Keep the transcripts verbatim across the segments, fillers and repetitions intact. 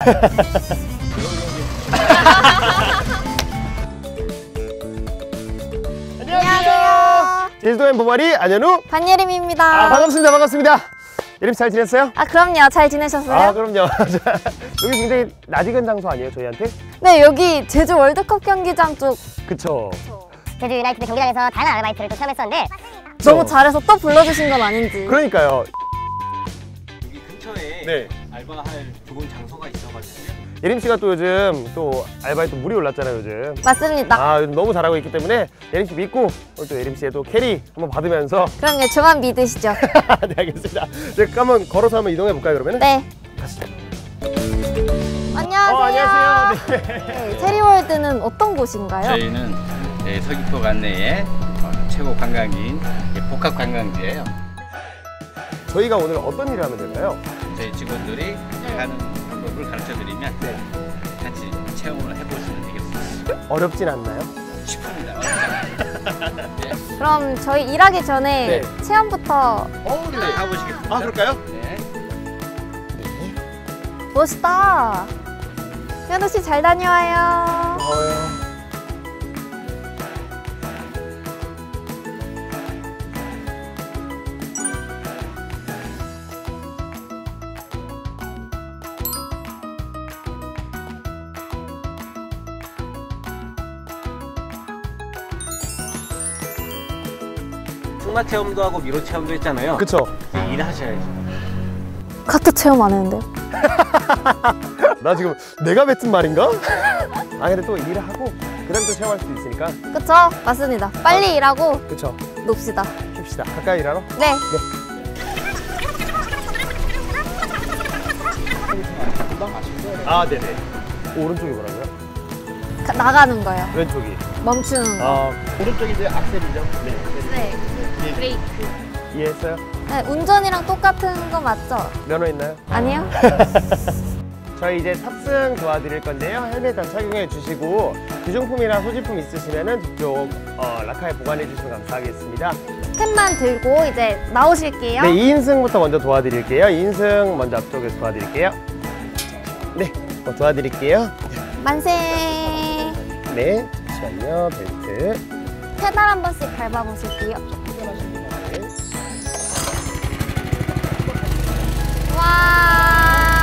안녕하세요. 제주도엔 보마리 안현우 반예림입니다. 아, 반갑습니다. 반갑습니다. 예림 씨 잘 지냈어요? 아 그럼요. 잘 지내셨어요? 아 그럼요. 여기 굉장히 낯익은 장소 아니에요 저희한테? 네 여기 제주 월드컵 경기장 쪽. 그쵸. 제주 유나이티드 경기장에서 다양한 아르바이트를 또 체험했었는데 너무 잘해서 또 불러주신 건 아닌지. 그러니까요. 여기 근처에 네. 알바할 좋은 장소가 있어가지고요. 예림 씨가 또 요즘 또 알바에 또 물이 올랐잖아요 요즘. 맞습니다. 아 요즘 너무 잘하고 있기 때문에 예림 씨 믿고 오늘 또 예림 씨의 또 캐리 한번 받으면서. 그럼요. 저만 믿으시죠. 네 알겠습니다. 제가 한번 걸어서 한번 이동해 볼까요 그러면은? 네. 가시죠. 안녕하세요. 어, 안녕하세요. 네. 네, 체리월드는 어떤 곳인가요? 저희는 네, 서귀포 관내의 어, 최고 관광지인 복합 관광지예요. 저희가 오늘 어떤 일을 하면 될까요? 저희 직원들이 하는 방법을 가르쳐드리면 네. 같이 체험을 해보시면 되겠습니다. 어렵진 않나요? 쉽습니다. 네. 그럼 저희 일하기 전에 네. 체험부터. 어, 네. 가보시겠습니다. 아 그럴까요? 네. 멋있다. 현우 씨 잘 다녀와요. 고마워요. 승마 체험도 하고 미로 체험도 했잖아요. 그쵸? 이제 일하셔야죠. 카트 체험 안 했는데요? 나 지금 내가 뱉은 말인가? 아 근데 또 일을 하고 그 다음에 또 체험할 수도 있으니까. 그쵸? 맞습니다. 빨리 일하고 그쵸? 놉시다. 쉽시다. 가까이 일하러? 네. 아 네네. 오른쪽이 뭐라고요? 가, 나가는 거요. 왼쪽이. 멈추는 거. 아 오른쪽이 이제 악셀이죠? 네. 네. 브레이크. 이해했어요? 네, 운전이랑 똑같은 거 맞죠? 면허 있나요? 아니요? 저희 이제 탑승 도와드릴 건데요. 헬멧 다 착용해 주시고 기존품이나 소지품 있으시면은 뒤쪽 어, 라카에 보관해 주시면 감사하겠습니다. 스텝만 들고 이제 나오실게요. 네, 이 인승부터 먼저 도와드릴게요. 이 인승 먼저 앞쪽에서 도와드릴게요. 네, 어, 도와드릴게요. 만세. 네, 잠시만요. 벨트. 페달 한 번씩 밟아보실게요. 와.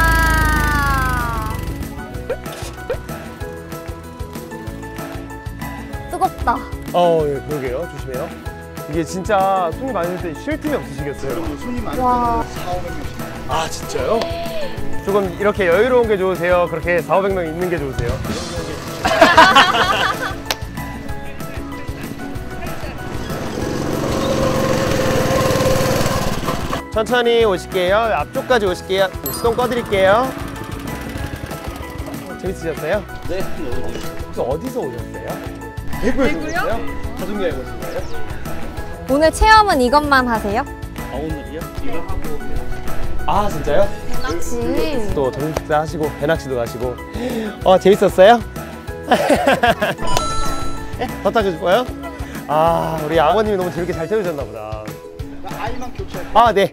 뜨겁다. 어, 예, 그러게요. 조심해요. 이게 진짜 손이 많을 때 쉴 틈이 없으시겠어요. 손이 많을 와. 때는 사오백 명씩. 아, 진짜요? 조금 이렇게 여유로운 게 좋으세요? 그렇게 사오백 명 있는 게 좋으세요? 천천히 오실게요. 앞쪽까지 오실게요. 시동 꺼드릴게요. 재밌으셨어요? 네, 너무 혹시 어디서 오셨어요? 대구에서 오셨어요? 가족여행 오신 거예요? 오늘 체험은 이것만 하세요? 아, 오늘이요? 이거 하고 아 진짜요? 낚시. 또 점심 식사 하시고 배낚시도 가시고. 어 재밌었어요? 더 타고 싶어요? 아 우리 아버님이 너무 재밌게 잘 태우셨나 보다. 아이만 교체할게요. 아 네.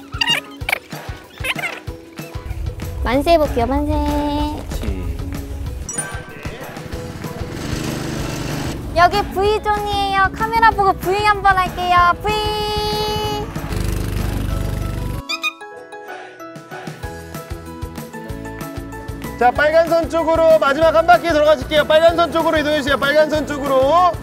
만세 해볼게요. 만세. 여기 V존이에요. 카메라 보고 V 한번 할게요. V. 자 빨간 선 쪽으로 마지막 한 바퀴 들어가실게요. 빨간 선 쪽으로 이동해주세요. 빨간 선 쪽으로.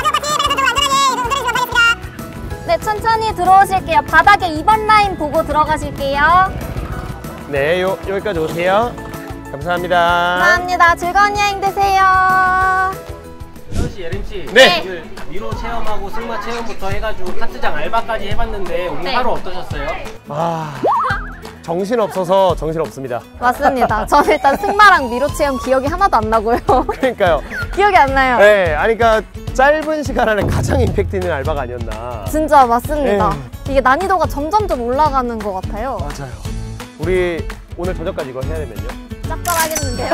네, 천천히 들어오실게요. 바닥에 이 번 라인 보고 들어가실게요. 네, 요, 여기까지 오세요. 감사합니다. 감사합니다. 즐거운 여행 되세요. 현우 씨, 예림 씨. 네. 오늘 미로 체험하고 승마 체험부터 해가지고 카트장 알바까지 해봤는데 오늘 네. 하루 어떠셨어요? 아, 정신 없어서 정신 없습니다. 맞습니다. 저는 일단 승마랑 미로 체험 기억이 하나도 안 나고요. 그러니까요. 기억이 안 나요. 네, 아니 그러니까 짧은 시간 안에 가장 임팩트 있는 알바가 아니었나. 진짜 맞습니다. 네. 이게 난이도가 점점점 올라가는 것 같아요. 맞아요. 우리 오늘 저녁까지 이거 해야 되면요. 짭짤하겠는데요?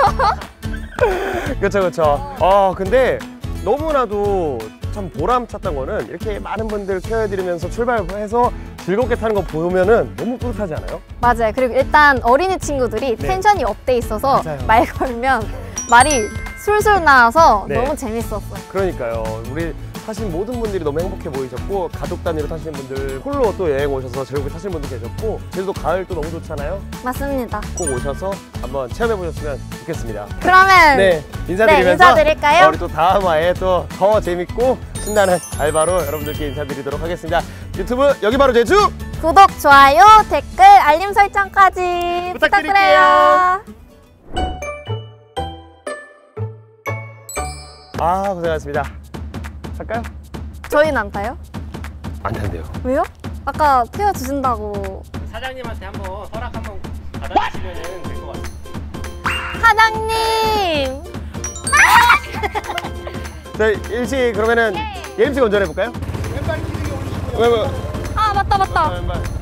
그렇죠, 그렇죠. 아, 근데 너무나도 참 보람찼던 거는 이렇게 많은 분들 케어해드리면서 출발해서 즐겁게 타는 거 보면은 너무 뿌듯하지 않아요? 맞아요. 그리고 일단 어린이 친구들이 네. 텐션이 업돼 있어서 맞아요. 말 걸면 말이 술술 나와서 네. 너무 재밌었어요. 그러니까요. 우리 타신 모든 분들이 너무 행복해 보이셨고, 가족 단위로 타시는 분들, 홀로 또 여행 오셔서 즐겁게 타시는 분들 계셨고, 제주도 가을 또 너무 좋잖아요. 맞습니다. 꼭 오셔서 한번 체험해 보셨으면 좋겠습니다. 그러면 네, 인사드리면서 네, 인사드릴까요? 어, 우리 또 다음 화에 또 더 재밌고 신나는 알바로 여러분들께 인사드리도록 하겠습니다. 유튜브 여기 바로 제주 구독, 좋아요, 댓글, 알림 설정까지 부탁드릴게요. 부탁드려요. 아, 고생하셨습니다. 탈까요? 저희는 안 타요? 안 탄대요. 왜요? 아까 태워주신다고. 사장님한테 한번 허락 한번 받아주시면 될 것 같아요. 사장님! 저희 일시 그러면은 예림씨가 운전해 볼까요? 왼발 기둥이 올리시고. 왼발. 아, 맞다, 맞다. 왼발.